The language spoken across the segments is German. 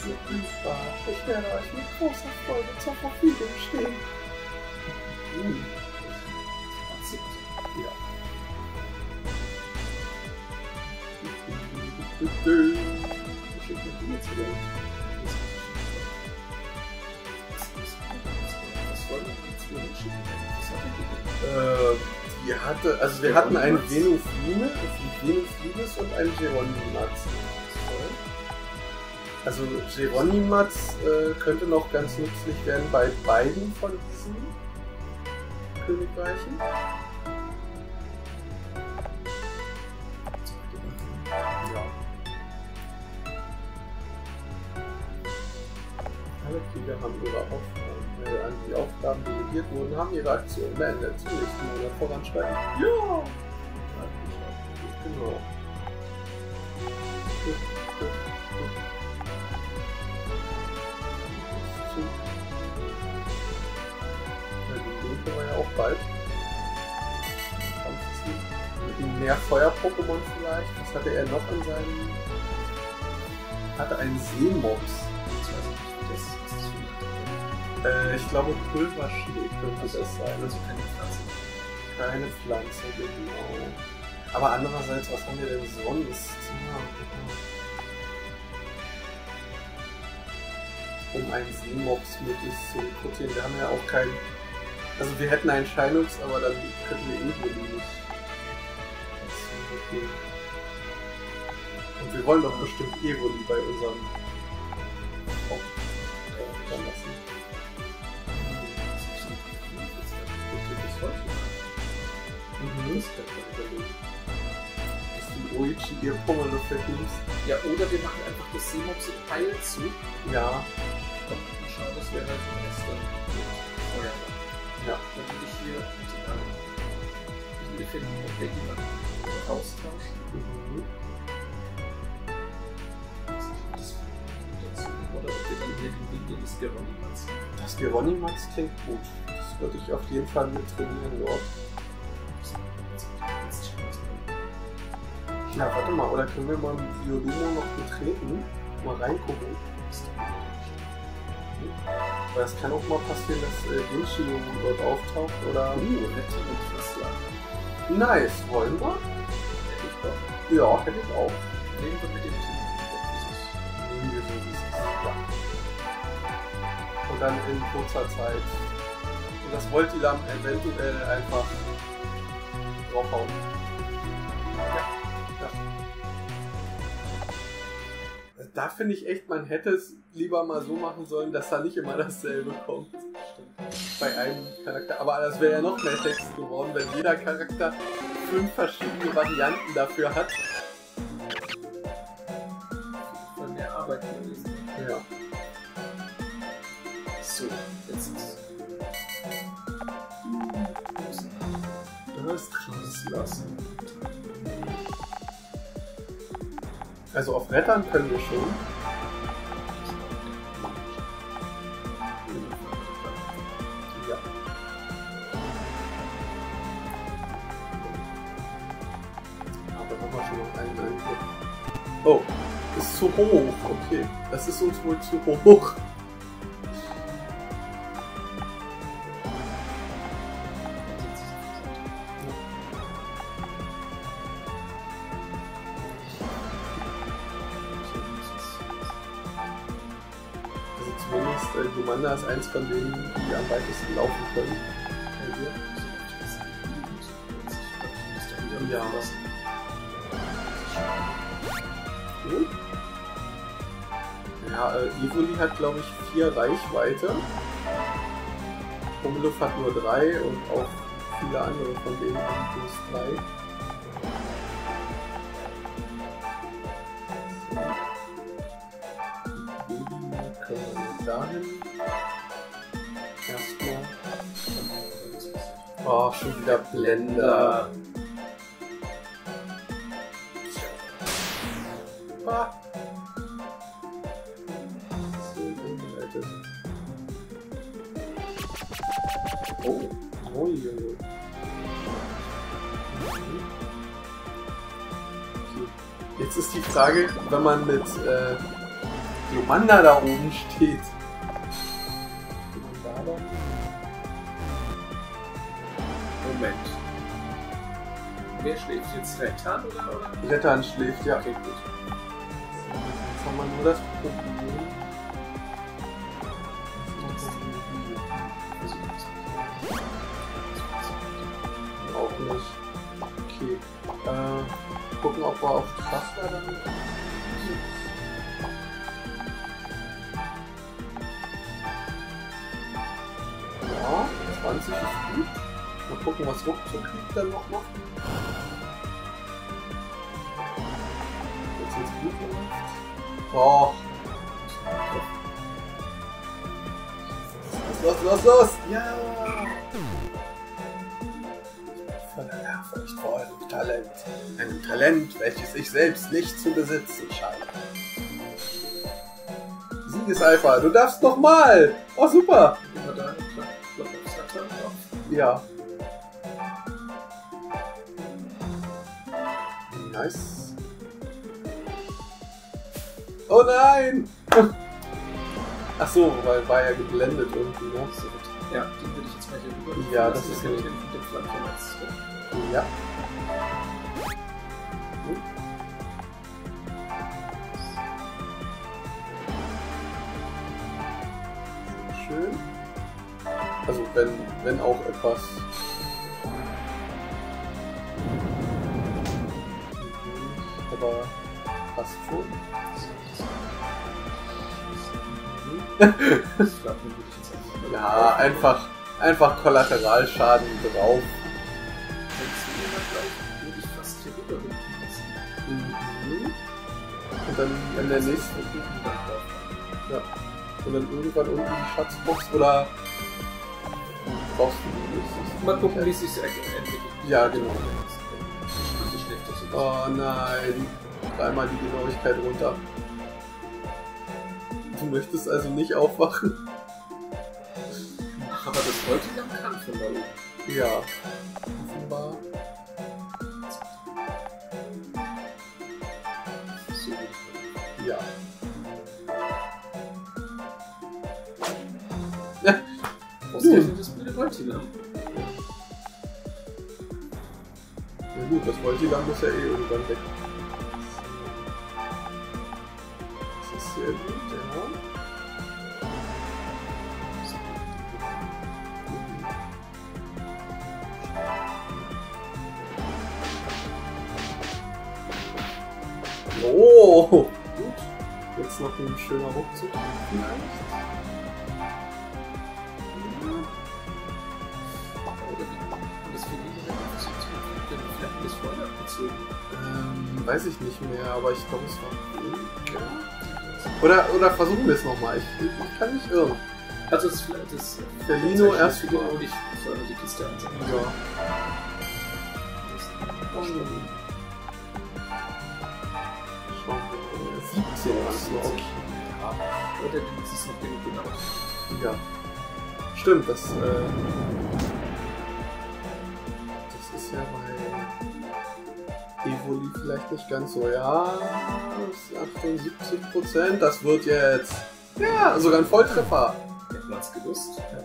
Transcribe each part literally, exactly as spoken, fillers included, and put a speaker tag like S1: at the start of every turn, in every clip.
S1: einfach. Ich werde euch mit großer Freude zur Verfügung stehen. Hm. Ja. Äh, die hatte, also wir hatten einen Venufline, Venuflinis und einen Geronimatz. Also Geronimatz äh, könnte noch ganz nützlich werden bei beiden von diesen Königreichen. Ja. Alle Krieger haben ihre Aufgaben, äh, an die Aufgaben delegiert wurden, haben ihre Aktion beendet. Zum nächsten Monat voranschreiten. Ja! Genau. Die war ja auch bald. Mehr Feuer-Pokémon vielleicht. Was hatte er noch in seinem... Hatte einen Seemops. Äh, ich glaube Pulverschläge könnte das sein. Also keine Pflanze. Keine Pflanze, genau. Aber andererseits, was haben wir denn sonst? Um einen Seemops möglichst zu rekrutieren. Wir haben ja auch keinen... Also wir hätten einen Shinox, aber dann könnten wir Evoli nicht. Okay. Und wir wollen doch bestimmt Evoli bei unserem Hauptcharakter lassen. Mhm. Das könnte man überlegen. Dass du Oichi ihr Pomelo vergibst. Ja, oder wir machen einfach das Seemops in Teil zu. Ja. Und schauen, das wäre halt die erste. Oh ja. Ja, dann würde ich hier die finden, ob wir die mal austauschen. Mhm. Oder ob wir dann hier den Linie des Geronimatz. Das Geronimatz klingt gut. Das würde ich auf jeden Fall mit trainieren dort. Ja, warte mal, oder können wir mal mit Violumo noch betreten? Mal reingucken. Weil es kann auch mal passieren, dass äh, Genshin dort auftaucht oder. Uh, hätte ich was sagen. Nice, wollen wir? Hätte ich doch. Ja, hätte ich auch. Nehmen wir mit dem Team. Nehmen wir so wie es ist. Ja. Und dann in kurzer Zeit. Und das Voltilam eventuell einfach draufhauen. Ja. Da finde ich echt, man hätte es lieber mal so machen sollen, dass da nicht immer dasselbe kommt. Stimmt. Bei einem Charakter. Aber das wäre ja noch mehr Text geworden, wenn jeder Charakter fünf verschiedene Varianten dafür hat. Von der Arbeit gewesen. Ja. So, jetzt ist das krass lassen. Also auf Rettern können wir schon. Ja. Aber haben wir schon noch einen Eindruck. Oh, ist zu hoch. Okay, das ist uns wohl zu hoch. Lumanda ist eins von denen, die am weitesten laufen können. Ja, was? Hm? Ja, äh, Evoli hat glaube ich vier Reichweite. Pummeluff hat nur drei und auch viele andere von denen haben bloß drei. Dahin. Erstmal. Oh, schon wieder Blender. Ah. So eingeleitet. Oh, oh Junge. Okay. Jetzt ist die Frage, wenn man mit äh,
S2: Glumanda da oben steht.
S1: Moment. Wer schläft jetzt? Rettan oder? oder?
S2: Rettan schläft, ja.
S1: Okay, gut.
S2: Jetzt haben wir nur das Problem. Auch nicht. Okay. Äh, gucken, ob wir auf Pasta dann sind. Ja, zwanzig ist gut. Mal gucken, was Ruckzuck liegt dann noch macht. Jetzt ins Blut gemacht. Oh. Los, los, los, los! Ja! Voller Ehrfurcht vor eurem Talent. Ein Talent, welches ich selbst nicht zu besitzen scheine. Siegeseifer, du darfst nochmal! Oh, super!
S1: Immer da, klar.
S2: Ja. Nice. Oh nein! Ach so, weil war ja geblendet irgendwie, ne?
S1: Ja, den würde ich jetzt mal hier rüber.
S2: Ja, das ist
S1: ja
S2: gut.
S1: den, den Flammchen jetzt.
S2: Ja. Schön. Also wenn, wenn auch etwas. Aber passt schon. Ja, einfach, einfach Kollateralschaden drauf. Mhm. Und dann in der nächsten. Ja. Und dann irgendwann unten die Schatzbox oder brauchst du die nächste?
S1: Mal gucken, wie es sich entwickelt.
S2: Ja, genau. Oh nein. Dreimal die Genauigkeit runter. Du möchtest also nicht aufwachen?
S1: Aber das wollte ich am Kampf von da oben.
S2: Ja. Offenbar.
S1: So.
S2: Ja.
S1: Ausgerechnet das blöde Voltilam.
S2: Ja gut, das Voltilam muss ja eh irgendwann weg. Das ist sehr gut, ja. Oh, gut. Jetzt noch ein schöner Ruckzuck vielleicht. Ähm, weiß ich nicht mehr, aber ich glaube, es war. Ja. Oder, oder versuchen wir es nochmal. Ich, ich kann nicht irren.
S1: Also, das, das
S2: der Lino erst
S1: wieder und ich soll die Kiste ansetzen.
S2: Ja. siebzehn hast du auch.
S1: Ja. Oder das ist noch genug genau.
S2: Ja. Stimmt, das. Äh, das ist ja bei Evoli vielleicht nicht ganz so. Ja, achtundsiebzig Prozent. Das wird jetzt. Ja, sogar ein Volltreffer.
S1: Hätten wir es gewusst. Ja.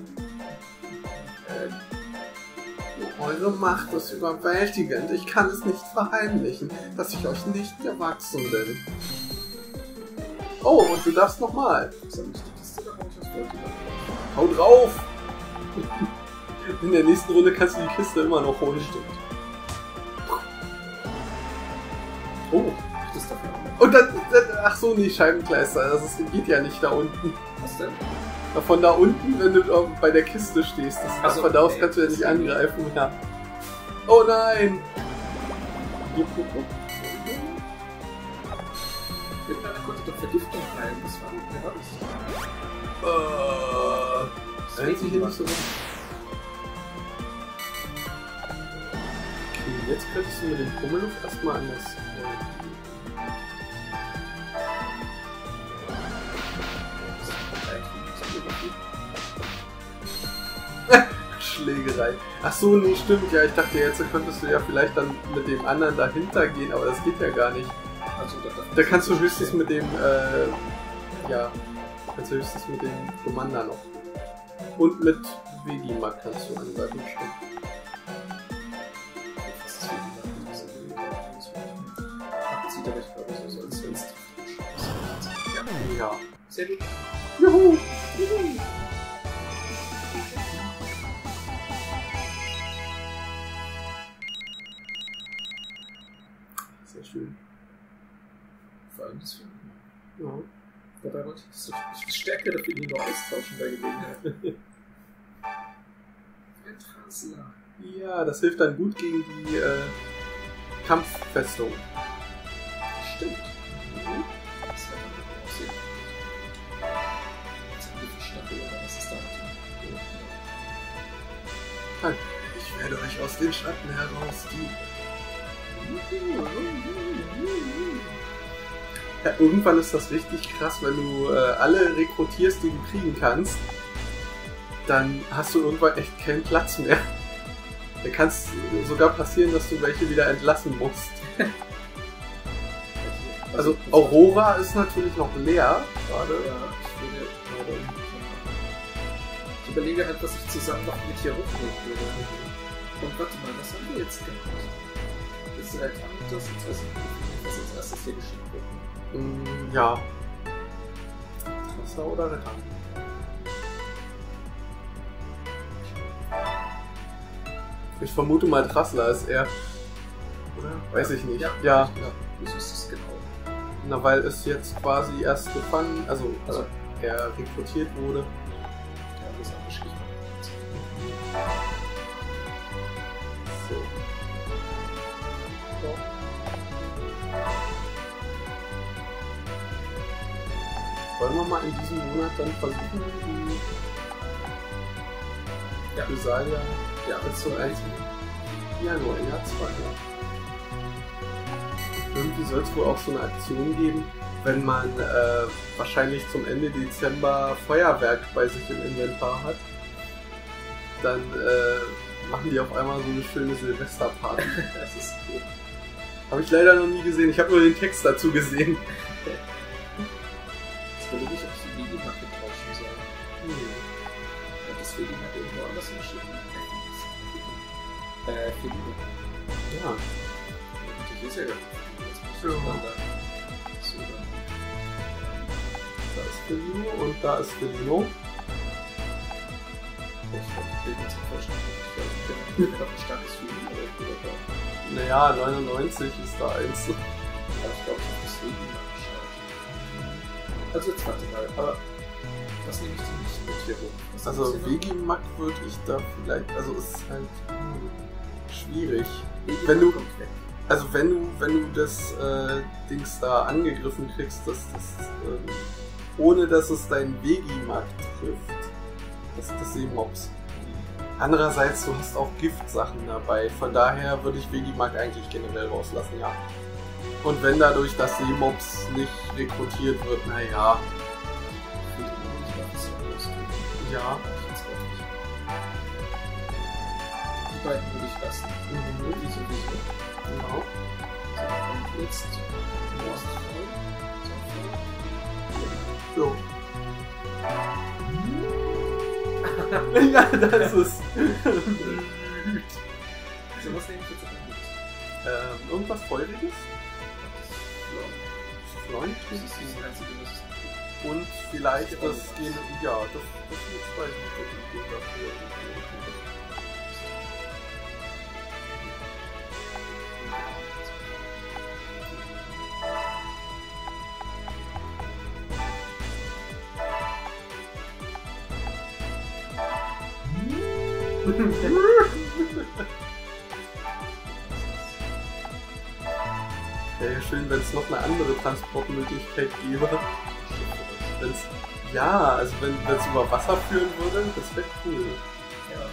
S2: Eure Macht ist überwältigend. Ich kann es nicht verheimlichen, dass ich euch nicht gewachsen bin. Oh, und du darfst nochmal. Hau drauf! In der nächsten Runde kannst du die Kiste immer noch holen. Stimmt. Oh,
S1: das dafür auch.
S2: Und dann, dann, ach so, nee, Scheibenkleister. Das ist, geht ja nicht da unten.
S1: Was denn?
S2: Von da unten, wenn du bei der Kiste stehst. Das,
S1: also,
S2: von da aus kannst du ja nicht angreifen. Ja. Oh nein!
S1: Mit einer konnte doch Vergiftung rein. Das war wer war
S2: das? Äh. Das hier nicht so. Okay, jetzt könntest du mit dem Pummeluft erstmal anders. Schlägerei. Ach so, nee, stimmt. Ja, ich dachte, jetzt könntest du ja vielleicht dann mit dem anderen dahinter gehen, aber das geht ja gar nicht.
S1: Also, da,
S2: da kannst du höchstens mit dem, äh, Ja, als höchstes mit dem Commander noch. Und mit Vegimak kannst du angreifen, stimmt.
S1: Sieht aber, ich glaube, so als sonst.
S2: Ja.
S1: Sehr gut.
S2: Juhu! Juhu! Sehr schön.
S1: Vor allem das Film.
S2: Ja.
S1: Dabei wollte ich das so viel stärker dafür die nur austauschen bei Gelegenheit. Ein Transler.
S2: Ja, das hilft dann gut gegen die äh, Kampffestung.
S1: Stimmt. Mhm. Das hat dann auch aussehen. Das ist ein bisschen Stachel, oder was ist da?
S2: Nein, ich werde euch aus den Schatten herausziehen. Ja, irgendwann ist das richtig krass, wenn du äh, alle rekrutierst, die du kriegen kannst, dann hast du irgendwann echt keinen Platz mehr. Da kann es sogar passieren, dass du welche wieder entlassen musst. Also Aurora ist natürlich noch leer gerade.
S1: Ja, ich würde gerade. Ich überlege halt, was ich zusammen noch mit hier hochnehmen würde. Und warte mal, was haben wir jetzt gemacht? Das ist halt das, jetzt weiß ich nicht, was als erstes hier geschickt wird.
S2: Mm, ja. Trasser oder Retter? Ich vermute mal Trassler ist er. Oder? Weiß ich nicht.
S1: Ja,
S2: ja.
S1: ja. Wieso ist das genau?
S2: Na, weil es jetzt quasi erst gefangen, also, also er rekrutiert wurde.
S1: Ja, das ist abgeschrieben.
S2: So. So. Wollen wir mal in diesem Monat dann versuchen, die
S1: ja.
S2: Lysalia
S1: ja,
S2: zum einzigen Januar, ja, zwei Jahre. Irgendwie soll es wohl auch so eine Aktion geben, wenn man äh, wahrscheinlich zum Ende Dezember Feuerwerk bei sich im Inventar hat. Dann äh, machen die auf einmal so eine schöne Silvesterparty.
S1: Das ist cool.
S2: Habe ich leider noch nie gesehen, ich habe nur den Text dazu gesehen.
S1: Jetzt überlege ich, ob ich die Vegimak tauschen soll. Hm. Ja, das Vegimak irgendwo anders hinschicken. Äh, Vegimak.
S2: Ja.
S1: Natürlich ist ja gar nicht.
S2: Ja.
S1: So, dann.
S2: Da ist Felino und da ist Felino.
S1: Ich glaube, die Bilder sind vollständig. Ich glaube, ein starkes Felino oder da.
S2: Naja, neunundneunzig ist da eins.
S1: Ja, ich glaube, ich habe das Vegimak geschaut. Also jetzt warte mal, aber was nehme ich denn nicht mit hier rum? Was
S2: Also Vegimak würde ich da vielleicht, also es ist halt hm, schwierig.
S1: Vegimak
S2: wenn du,
S1: kommt weg.
S2: also wenn du, wenn du das äh, Dings da angegriffen kriegst, dass das, ähm, ohne dass es dein Vegimak trifft, das ist das Seemobs. Andererseits, du hast auch Giftsachen dabei, von daher würde ich Vegimak eigentlich generell rauslassen, ja. Und wenn dadurch das Seemobs nicht rekrutiert wird, naja. Ja.
S1: Die beiden würde ich lassen.
S2: Mhm.
S1: Die sowieso.
S2: Genau.
S1: Und jetzt.
S2: So. Ja, das ist.
S1: So, was nehme ich jetzt aber mit?
S2: Ähm, irgendwas Feuriges? Freund?
S1: Das ist das Einzige, was es
S2: Und vielleicht das gehen. Ja, das, das sind zwei gute Ideen dafür. Wäre ja schön, wenn es noch eine andere Transportmöglichkeit gäbe. Wenn's, ja, also wenn es über Wasser führen würde, das wäre cool.
S1: Ja.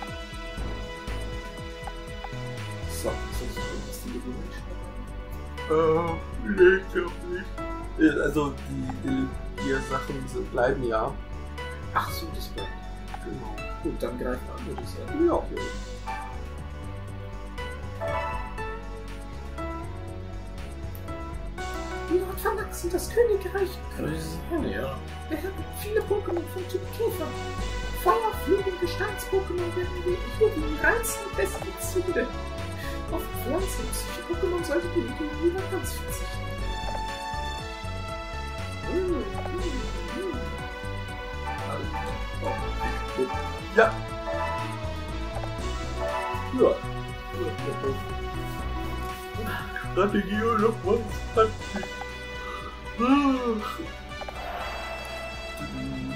S1: So, ist das was die Bewegung
S2: Äh, nee, ich glaub nicht. Also die, die, die Sachen sind, bleiben ja.
S1: Ach so, das bleibt.
S2: Genau.
S1: Gut, dann greifen wir an, würde ich sagen.
S2: Ja.
S1: Ja, verwachsen das Königreich ja. beherbergt viele Pokémon von Typ Käfer. Feuer, Flug und Gesteins-Pokémon werden hier die reinsten Pestizide. Auf Pflanzen und solche Pokémon solltet ihr lieber ganz verzichten. Mm, mm, mm.
S2: Ja.
S1: Ja.
S2: Strategie und noch was.